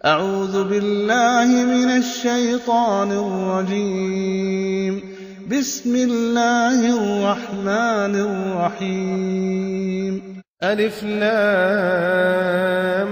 أعوذ بالله من الشيطان الرجيم. بسم الله الرحمن الرحيم. ألف لام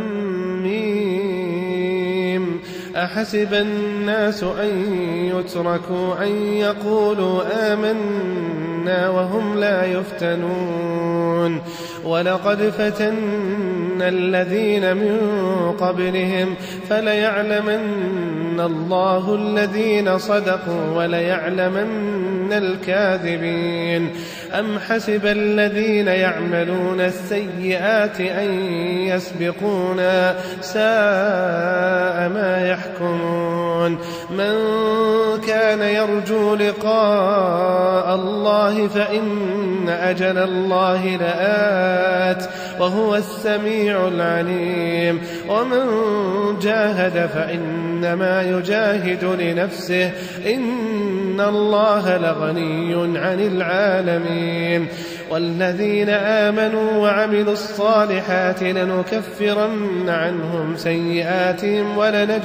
ميم. أحسب الناس أن يتركوا أن يقولوا آمنا وهم لا يفتنون ولقد فتنا الذين من قبلهم فليعلمن الله الذين صدقوا وليعلمن الكاذبين. أم حسب الذين يعملون السيئات أن يسبقونا ساء ما يحكمون. من كان يرجو لقاء الله فإن أجل الله لآت وهو السميع العليم. ومن جاهد فإنما يجاهد لنفسه إن الله لغني عن العالمين. والذين آمنوا وعملوا الصالحات لنكفرن عنهم سيئاتهم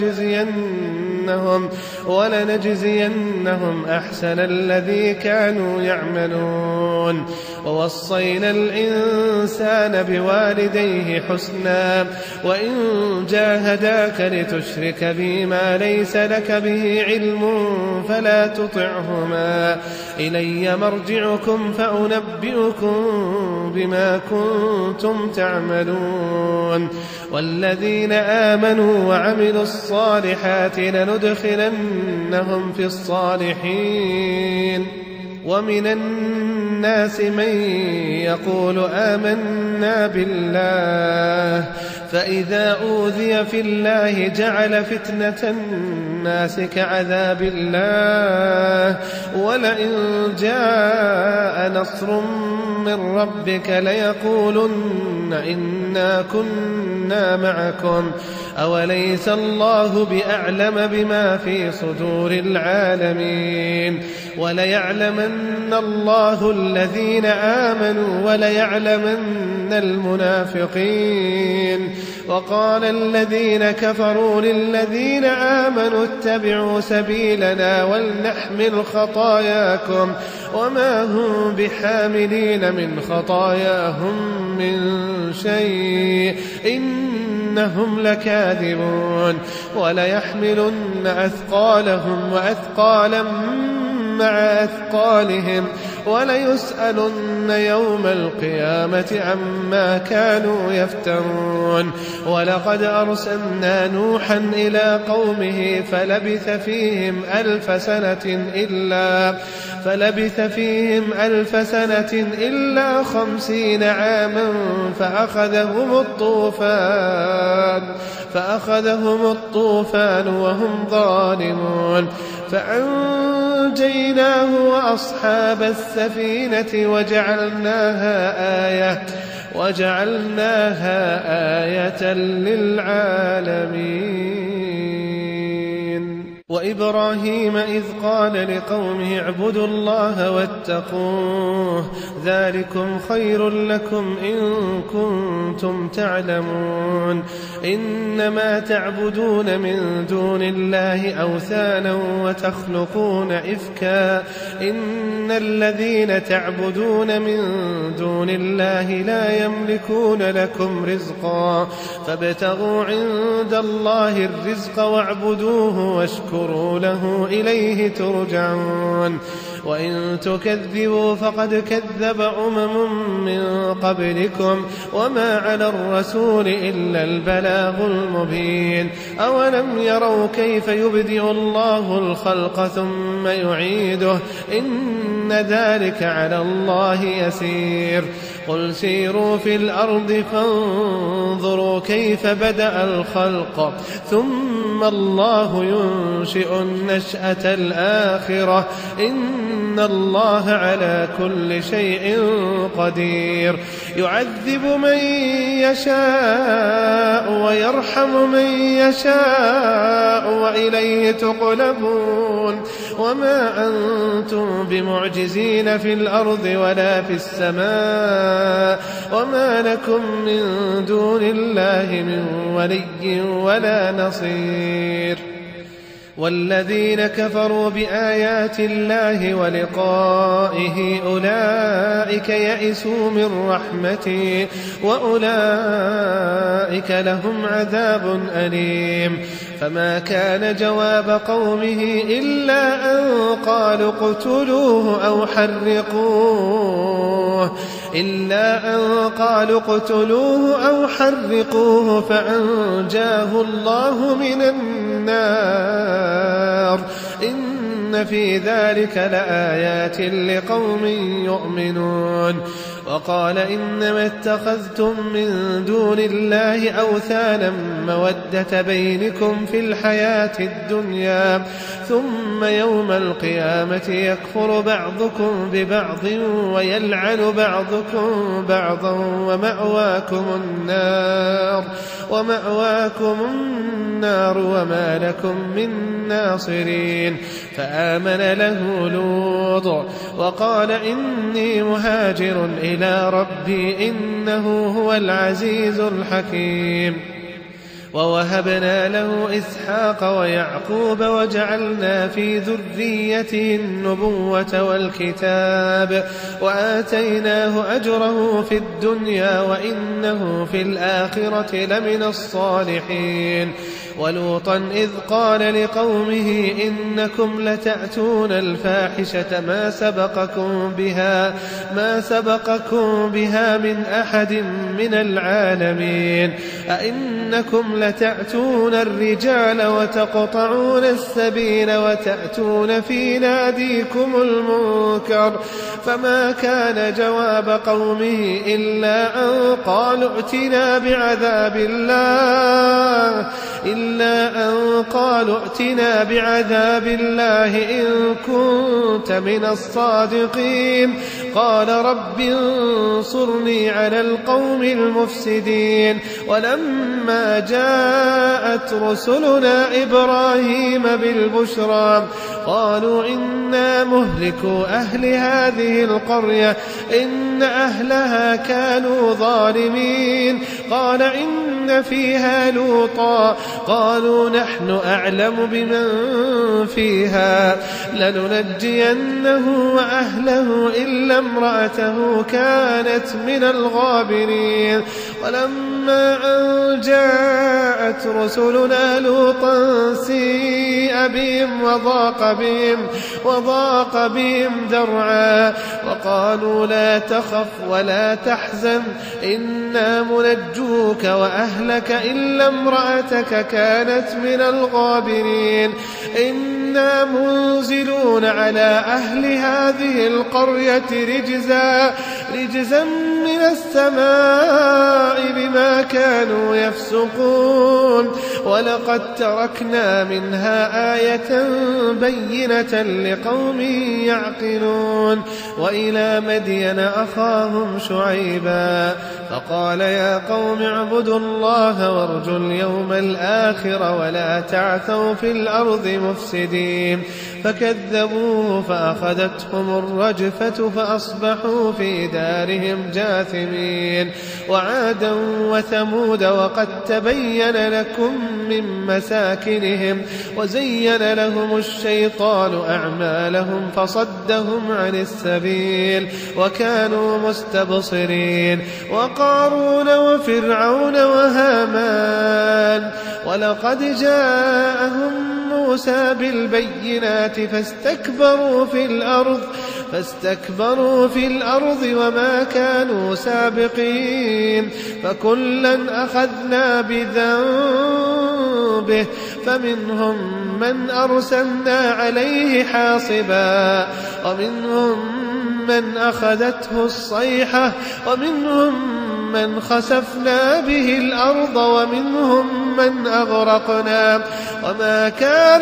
ولنجزينهم أحسن الذي كانوا يعملون. ووصينا الإنسان بوالديه حسنا وإن جاهداك لتشرك بي ما ليس لك به علم فلا تطعهما. إلي مرجعكم فأنبئكم بما كنتم تعملون. والذين آمنوا وعملوا الصالحات لندخلنهم في الصالحين. ومن الناس من يقول آمنا بالله فإذا أوذي في الله جعل فتنة الناس كعذاب الله ولئن جاء نصر من ربك ليقولن إنا كنا معكم أوليس الله بأعلم بما في صدور العالمين. وليعلمن الله الذين آمنوا وليعلمن المنافقين. وقال الذين كفروا للذين آمنوا اتبعوا سبيلنا ولنحمل خطاياكم وما هم بحاملين من خطاياهم من شيء إنهم لكاذبون. وليحملن أثقالهم وأثقالا مع أثقالهم وليسألن يوم القيامة عما كانوا يفترون. ولقد أرسلنا نوحا إلى قومه فلبث فيهم ألف سنة إلا 50 عاما فأخذهم الطوفان وهم ظالمون فأنجيناه وأصحاب السفينة وجعلناها آية للعالمين. وإبراهيم إذ قال لقومه اعبدوا الله واتقوه ذلكم خير لكم إن كنتم تعلمون. إنما تعبدون من دون الله أوثانا وتخلقون إفكا إن الذين تعبدون من دون الله لا يملكون لكم رزقا فابتغوا عند الله الرزق واعبدوه واشكروا له إليه ترجعون. وإن تكذبوا فقد كذب من قبلكم وما على الرسول إلا البلاغ المبين. أولم يروا كيف يبدئ الله الخلق ثم يعيده إن ذلك على الله يسير. قل سيروا في الأرض فانظروا كيف بدأ الخلق ثم الله ينشئ النشأة الآخرة إن الله على كل شيء قدير. يعذب من يشاء ويرحم من يشاء وإليه تقلبون. وما أنتم بمعجزين في الأرض ولا في السماء وما لكم من دون الله من ولي ولا نصير. والذين كفروا بآيات الله ولقائه أولئك يئسوا من رحمتي وأولئك لهم عذاب أليم. فما كان جواب قومه إلا أن قالوا اقتلوه أو حرقوه فأنجاه الله من النار. إن في ذلك لآيات لقوم يؤمنون. وقال إنما اتخذتم من دون الله أوثانا مودة بينكم في الحياة الدنيا ثم يوم القيامة يكفر بعضكم ببعض ويلعن بعضكم بعضا ومأواكم النار وما لكم من ناصرين. فآمن له لوط وقال إني مهاجر إلى ربي إنه هو العزيز الحكيم. ووهبنا له إسحاق ويعقوب وجعلنا في ذريته النبوة والكتاب وآتيناه أجره في الدنيا وإنه في الآخرة لمن الصالحين. ولوطا إذ قال لقومه إنكم لتأتون الفاحشة ما سبقكم بها من أحد من العالمين. أئنكم لتأتون الرجال وتقطعون السبيل وتأتون في ناديكم المنكر. فما كان جواب قومه إلا أن قالوا ائتنا بعذاب الله إن كنت من الصادقين. قال رب انصرني على القوم المفسدين. ولما جاءت رسلنا إبراهيم بالبشرى قالوا إنا مهلكو أهل هذه القرية إن أهلها كانوا ظالمين. قال إن فيها لوطا قالوا نحن أعلم بمن فيها لننجينه وأهله إلا امرأته كانت من الغابرين. ولما أن جاءت رسلنا لوطا سيء بهم وضاق بهم ذرعا وقالوا لا تخف ولا تحزن إنا منجوك وأهلك إلا امرأتك كانت من الغابرين. إنا منزلون على أهل هذه القرية رجزا من السماء بما كانوا يفسقون. ولقد تركنا منها آية بينة لقوم يعقلون. وإلى مدين أخاهم شعيبا فقال يا قوم اعبدوا الله وارجوا اليوم الآخر ولا تعثوا في الأرض مفسدين. فكذبوه فأخذتهم الرجفة فأصبحوا في دارهم جاثمين. وعادا وثمود وقد تبين لكم من مساكنهم وزين لهم الشيطان أعمالهم فصدهم عن السبيل وكانوا مستبصرين. وقارون وفرعون وهامان ولقد جاءهم موسى بالبينات فاستكبروا في الأرض وما كانوا سابقين. فكلا أخذنا بذنبه فمنهم من أرسلنا عليه حاصبا ومنهم من أخذته الصيحة ومنهم من خسفنا به الأرض ومنهم من أغرقنا. وما كان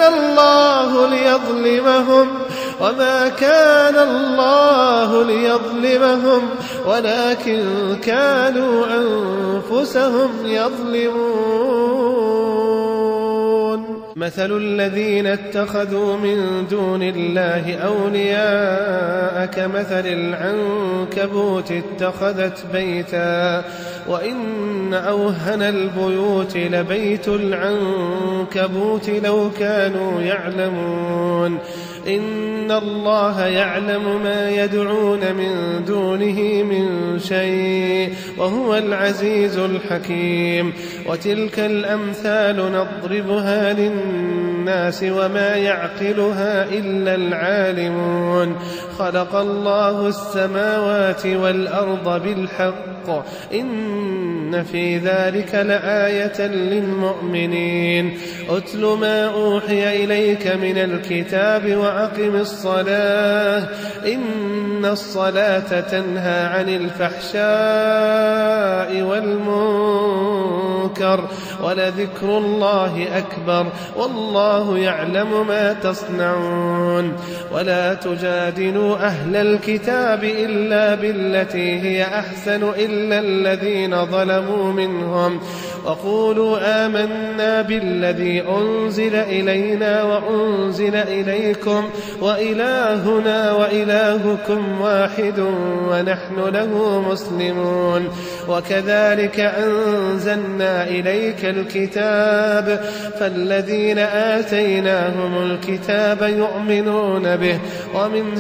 الله ليظلمهم ولكن كانوا أنفسهم يظلمون. مثل الذين اتخذوا من دون الله أولياء كمثل العنكبوت اتخذت بيتا وإن أوهن البيوت لبيت العنكبوت لو كانوا يعلمون إن الله يعلم ما يدعون من دونه من شيء وهو العزيز الحكيم وتلك الأمثال نضربها للناس وما يعقلها إلا العالمون خلق الله السماوات والأرض بالحق إن في ذلك لآية للمؤمنين أتل ما أوحي إليك من الكتاب وأقم الصلاة إن الصلاة تنهى عن الفحشاء والمنكر ولذكر الله أكبر والله يعلم ما تصنعون ولا تجادلوا أهل الكتاب إلا بالتي هي أحسن إلا الذين ظلموا منهم وقولوا آمنا بالذي أنزل إلينا وأنزل إليكم وإلهنا وإلهكم واحد ونحن له مسلمون وكذلك أنزلنا إليك الكتاب فالذين آتيناهم الكتاب يؤمنون به ومن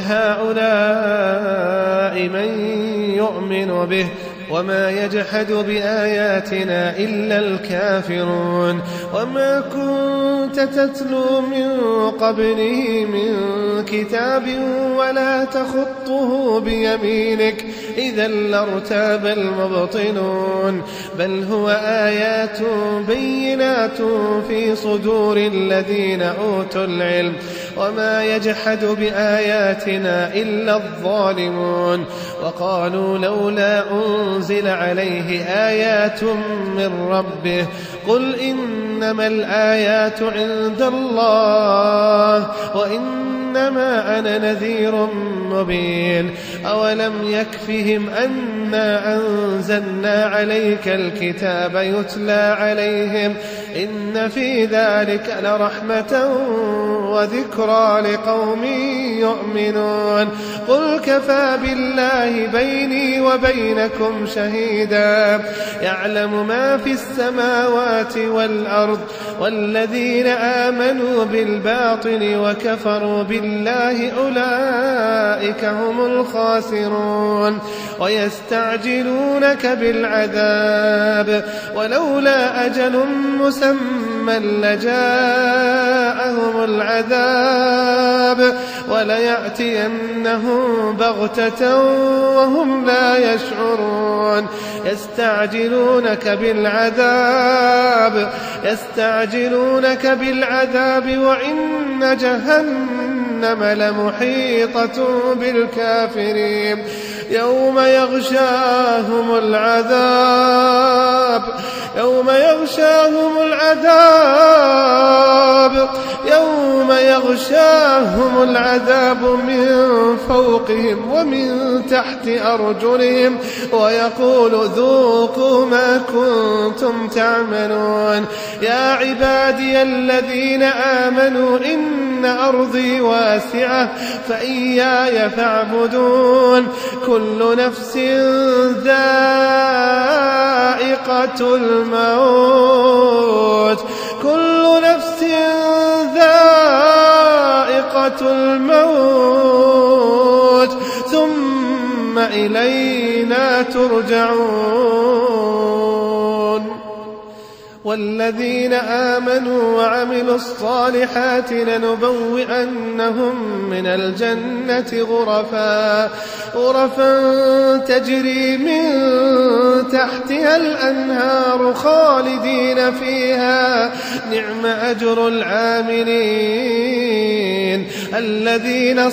هؤلاء من يؤمن به وما يجحد بآياتنا إلا الكافرون وما كنت تتلو من قبله من كتاب ولا تخطه بيمينك إذا لارتاب المبطلون بل هو آيات بينات في صدور الذين أوتوا العلم وما يجحد بآياتنا إلا الظالمون وقالوا لولا أنزل عليه آيات من ربه قل إنما الآيات عند الله وإنما أنا نذير مبين أولم يكفهم أنا أنزلنا عليك الكتاب يتلى عليهم إن في ذلك لرحمة وذكرى لقوم يؤمنون قل كفى بالله بيني وبينكم شهيدا يعلم ما في السماوات والأرض والذين آمنوا بالباطل وكفروا بالله أولئك هم الخاسرون ويستعجلونك بالعذاب ولولا أجل مسمى لجاءهم العذاب وليأتينهم بغتة وهم لا يشعرون يستعجلونك بالعذاب وإن جهنم لمحيطة بالكافرين يوم يغشاهم العذاب من فوقهم ومن تحت أرجلهم ويقول ذوقوا ما كنتم تعملون يا عبادي الذين آمنوا إن أرضي واسعة فإياي فاعبدون كل نفس ذائقة الموت ثم إلينا ترجعون والذين آمنوا وعملوا الصالحات لنبوئنهم من الجنة غرفا تجري من تحتها الأنهار خالدين فيها نعم أجر العاملين الذين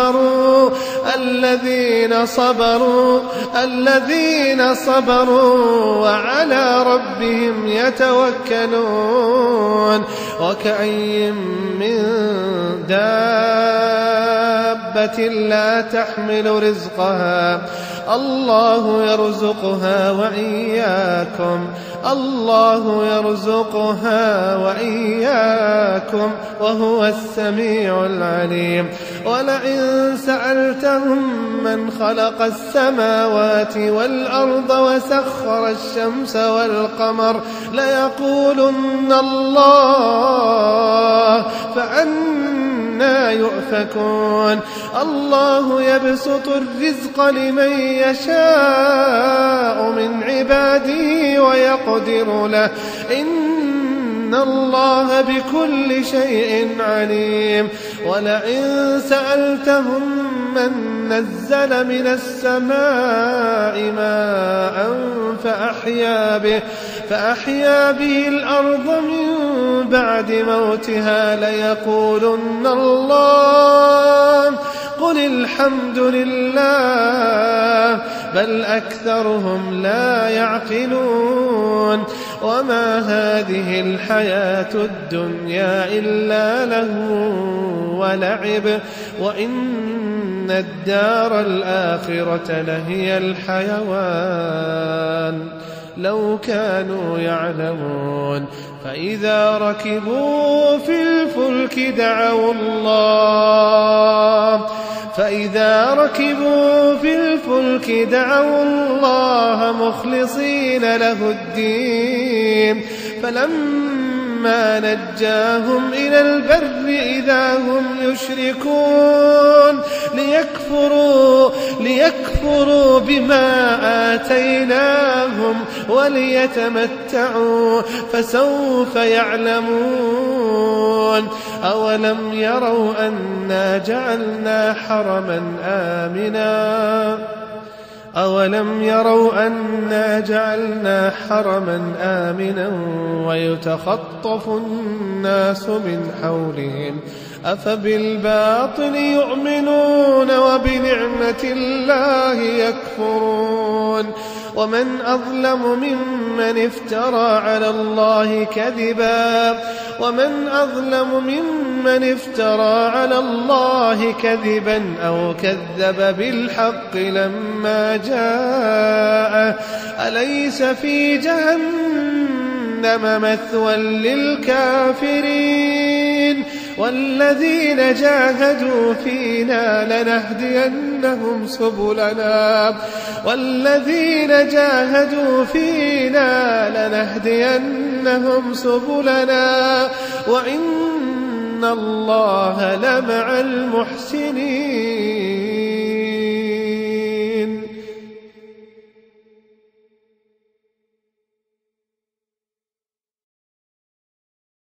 صبروا وعلى ربهم يتوكلون وكأي من دابة لا تحمل رزقها الله يرزقها وإياكم الله يرزقها وإياكم وهو السميع العليم. ولئن سألتهم من خلق السماوات والأرض وسخر الشمس والقمر ليقولن الله فأنى يؤفكون. الله يبسط الرزق لمن يشاء من عباده ويقدر له إن الله بكل شيء عليم. ولئن سألتهم من نزل من السماء ماء فأحيا به الأرض من بعد موتها ليقولن الله قل الحمد لله بل أكثرهم لا يعقلون. وما هذه الحياة الدنيا إلا لهو ولعب وإن الدار الآخرة لهي الحيوان لو كانوا يعلمون. فإذا ركبوا في الفلك دعوا الله مخلصين له الدين فلما نجاهم إلى البر إذا هم يشركون ليكفروا بما آتيناهم وليتمتعوا فسوف يعلمون. أولم يروا أنا جعلنا حرما آمنا ويتخطف الناس من حولهم أفبالباطل يؤمنون وبنعمة الله يكفرون. ومن أظلم ممن افترى على الله كذبا أو كذب بالحق لما جاءه أليس في جهنم مثوى للكافرين. والذين جاهدوا فينا لنهدينهم سبلنا وإن الله لمع المحسنين.